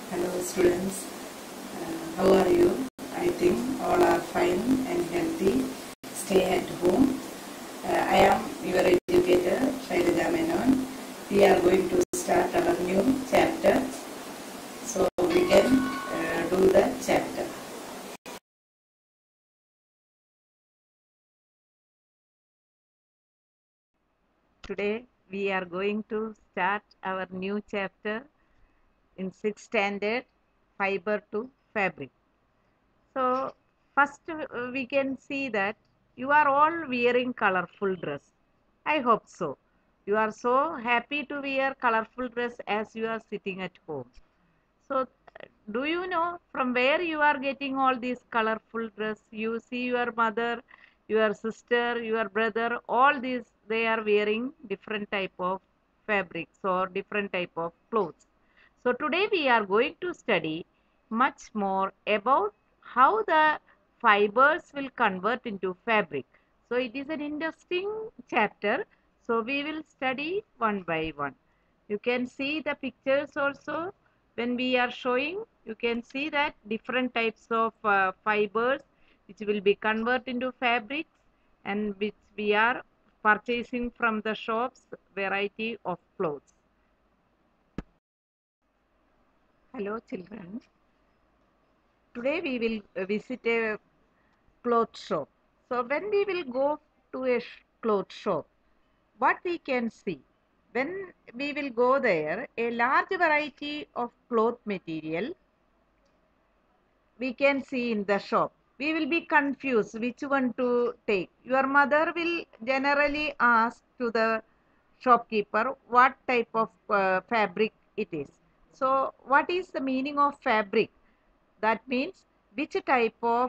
Hello students, how are you? I think all are fine and healthy. Stay at home. I am your educator, Shailaja Menon. We are going to start our new chapter. So we can do the chapter. Today we are going to start our new chapter in 6th standard, fiber to fabric. So first we can see that you are all wearing colorful dress. I hope so. You are so happy to wear colorful dress as you are sitting at home. So do you know from where you are getting all these colorful dress? You see your mother, your sister, your brother, all these they are wearing different type of fabrics or different type of clothes. So today we are going to study much more about how the fibers will convert into fabric. So it is an interesting chapter. So we will study one by one. You can see the pictures also when we are showing. You can see that different types of fibers which will be converted into fabrics and which we are purchasing from the shops variety of clothes. Hello children. Today we will visit a cloth shop. So when we will go to a cloth shop, what we can see? When we will go there, a large variety of cloth material we can see in the shop. We will be confused which one to take. Your mother will generally ask to the shopkeeper what type of fabric it is. So what is the meaning of fabric? That means which type of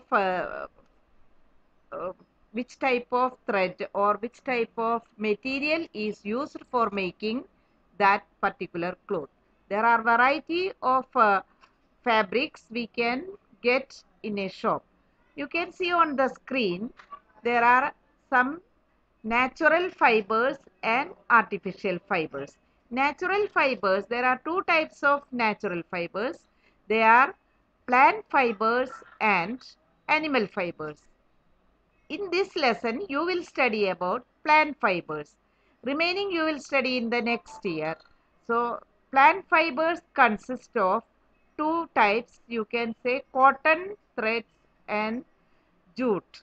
uh, thread or which type of material is used for making that particular cloth. There are variety of fabrics we can get in a shop. You can see on the screen there are some natural fibers and artificial fibers. Natural fibers, there are two types of natural fibers. They are plant fibers and animal fibers. In this lesson, you will study about plant fibers. Remaining you will study in the next year. So, plant fibers consist of two types. You can say cotton threads and jute.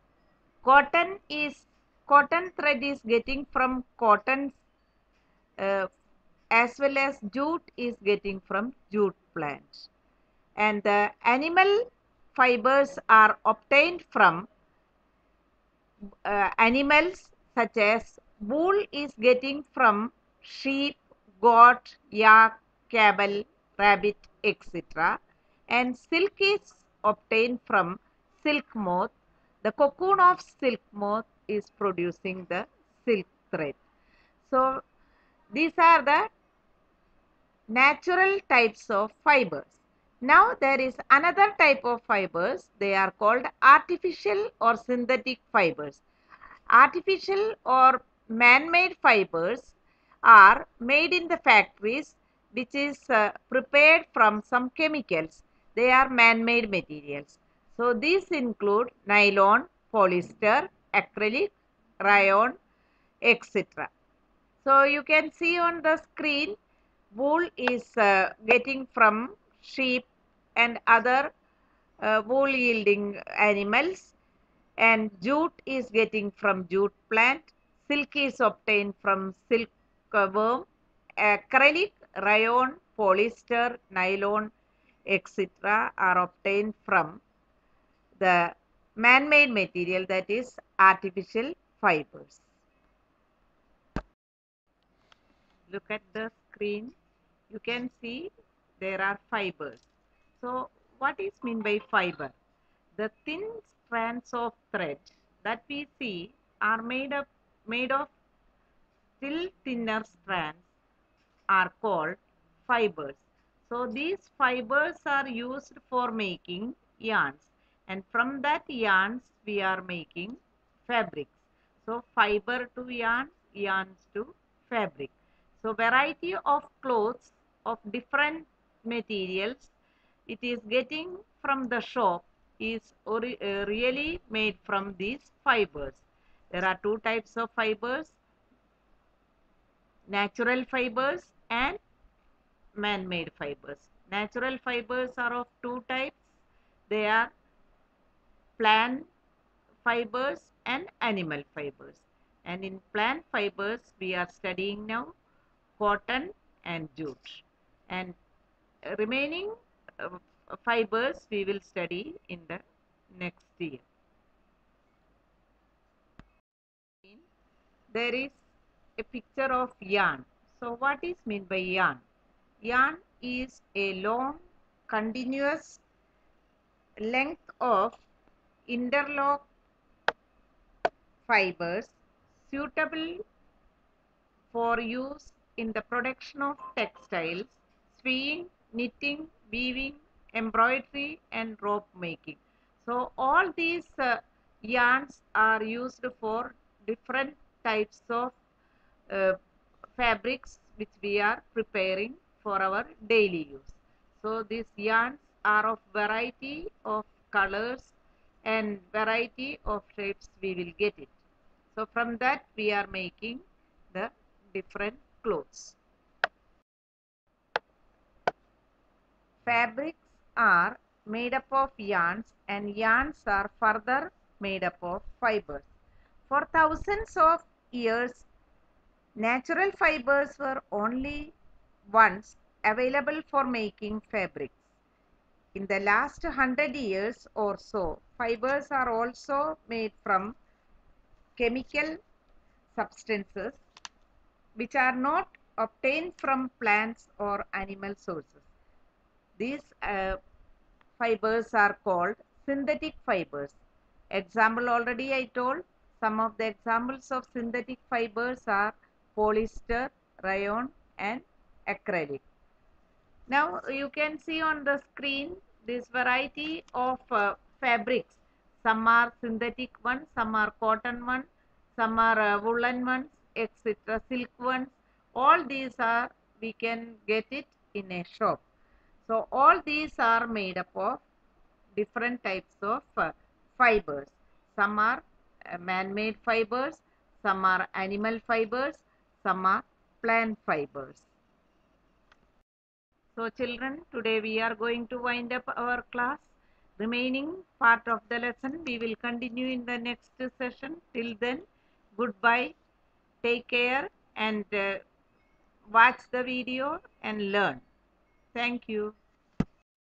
Cotton thread is getting from cotton uh, as well as jute is getting from jute plant. And the animal fibers are obtained from animals such as wool is getting from sheep, goat, yak, camel, rabbit, etc. And silk is obtained from silk moth. The cocoon of silk moth is producing the silk thread. So these are the natural types of fibers. Now there is another type of fibers. They are called artificial or synthetic fibers. Artificial or man-made fibers are made in the factories which is prepared from some chemicals. They are man-made materials. So these include nylon, polyester, acrylic, rayon, etc. So you can see on the screen wool is getting from sheep and other wool yielding animals, and jute is getting from jute plant, silk is obtained from silk worm, acrylic, rayon, polyester, nylon, etc. are obtained from the man-made material, that is artificial fibers. Look at the screen. You can see there are fibers. So what is meant by fiber? The thin strands of thread that we see are made of still thinner strands are called fibers. So these fibers are used for making yarns, and from that yarns we are making fabrics. So fiber to yarn, yarns to fabric. So variety of clothes of different materials it is getting from the shop is really made from these fibers. There are two types of fibers, natural fibers and man-made fibers. Natural fibers are of two types. They are plant fibers and animal fibers. And in plant fibers, we are studying now cotton and jute. And remaining fibers we will study in the next year. There is a picture of yarn. So what is meant by yarn? Yarn is a long continuous length of interlock fibers suitable for use in the production of textiles, sewing, knitting, weaving, embroidery and rope making. So all these yarns are used for different types of uh, fabrics which we are preparing for our daily use. So these yarns are of variety of colors and variety of shapes we will get it. So from that we are making the different clothes. Fabrics are made up of yarns and yarns are further made up of fibers. For thousands of years, natural fibers were only ones available for making fabrics. In the last 100 years or so, fibers are also made from chemical substances which are not obtained from plants or animal sources. These fibers are called synthetic fibers. Example already I told. Some of the examples of synthetic fibers are polyester, rayon and acrylic. Now you can see on the screen this variety of fabrics. Some are synthetic ones, some are cotton ones, some are woolen ones, etc. Silk ones. All these are, we can get it in a shop. So all these are made up of different types of fibers. Some are man-made fibers, some are animal fibers, some are plant fibers. So children, today we are going to wind up our class. Remaining part of the lesson we will continue in the next session. Till then, goodbye, take care and watch the video and learn. Thank you.